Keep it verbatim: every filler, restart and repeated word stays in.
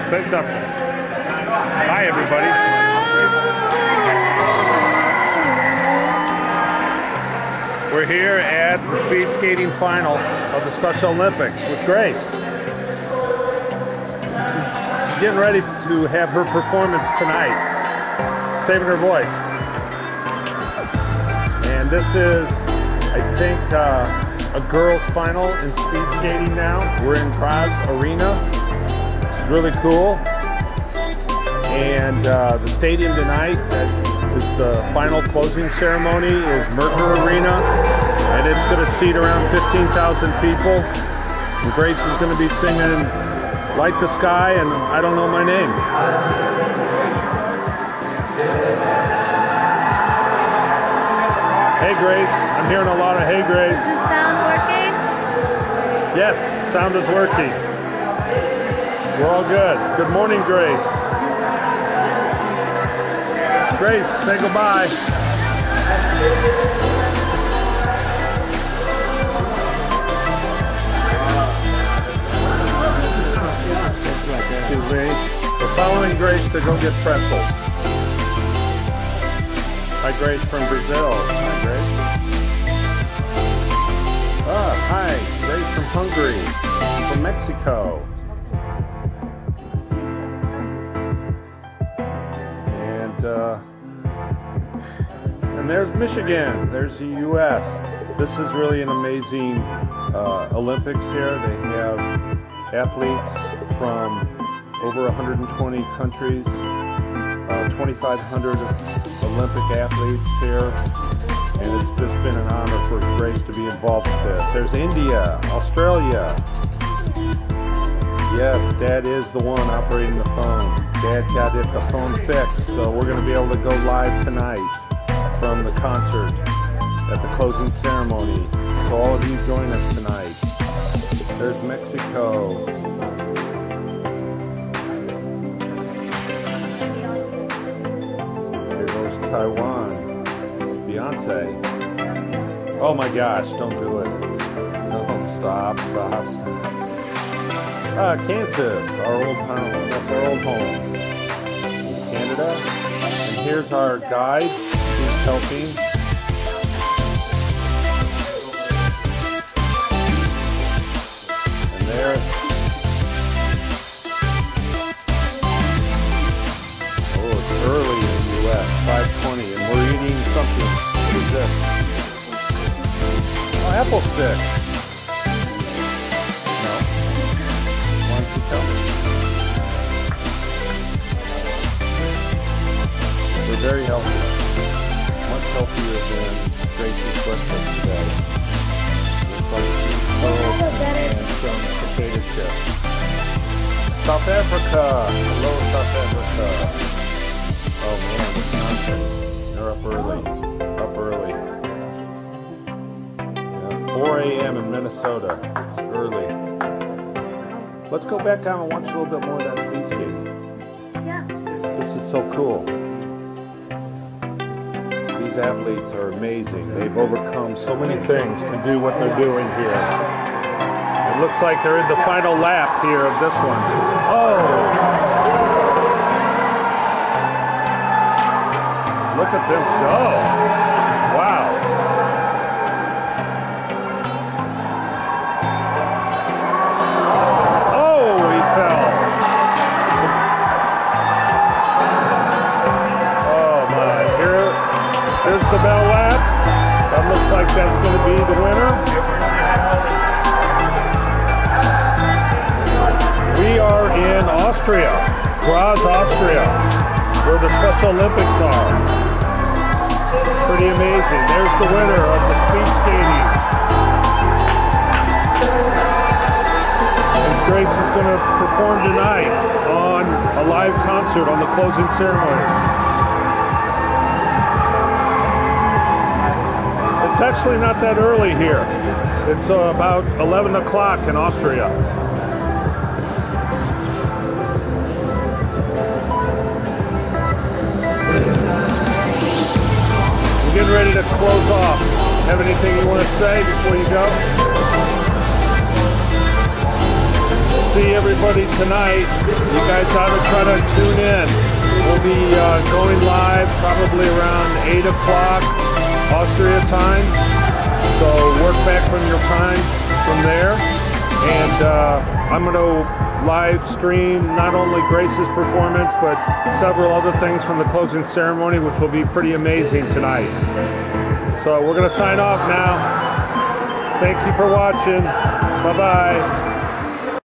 Say something. Hi, everybody. We're here at the speed skating final of the Special Olympics with Grace. She's getting ready to have her performance tonight, saving her voice. And this is, I think, uh, a girls' final in speed skating now. We're in Graz Arena. It's really cool. And uh, the stadium tonight, that is the final closing ceremony, is Merker Arena. And it's going to seat around fifteen thousand people. And Grace is going to be singing Light the Sky and I Don't Know My Name. Hey Grace, I'm hearing a lot of hey Grace. Is the sound working? Yes, sound is working. We're all good. Good morning, Grace. Grace, say goodbye. Excuse me. We're following Grace to go get pretzels. Hi, Grace from Brazil. Hi, Grace. Ah, hi, Grace from Hungary, from Mexico. And, uh, and there's Michigan. There's the U S. This is really an amazing uh, Olympics here. They have athletes from over one hundred twenty countries, uh, twenty-five hundred Olympic athletes here, and it's just been an honor for Grace to be involved with this. There's India, Australia. Yes, Dad is the one operating the phone. Dad got it, the phone fixed, so we're going to be able to go live tonight from the concert at the closing ceremony. So all of you join us tonight. There's Mexico. There goes Taiwan. Beyonce. Oh my gosh, don't do it. No, stop, stop, stop. Ah, Kansas, our old home. That's our old home. Canada. And here's our guide who's helping. And there. Oh, it's early in the U S, five twenty, and we're eating something. What is this? Oh, apple stick. No. Why don't you tell me? We're very healthy. Much healthier than Grace's breakfast today. Looks like cheese and some potato chips. South Africa! Hello, South Africa. Oh man, Wisconsin. They're up early. Up early. Yeah, four A M in Minnesota. It's early. Let's go back down and watch a little bit more of that speed skating. Yeah. This is so cool. These athletes are amazing. They've overcome so many things to do what they're doing here. It looks like they're in the final lap here of this one. Oh! Look at them go! Wow! Oh, he fell! Oh my! Here, here's the bell lap. That looks like that's going to be the winner. We are in Austria, Graz, Austria, where the Special Olympics are. Pretty amazing. There's the winner of the speed skating. And Grace is going to perform tonight on a live concert on the closing ceremony. It's actually not that early here. It's uh, about eleven o'clock in Austria. Getting ready to close off. Have anything you want to say before you go? See ya. everybody tonight. You guys ought to try to tune in. We'll be uh, going live probably around eight o'clock Austria time. So work back from your time from there. And uh, I'm going to live stream not only Grace's performance, but several other things from the closing ceremony, which will be pretty amazing tonight. So we're going to sign off now. Thank you for watching. Bye-bye.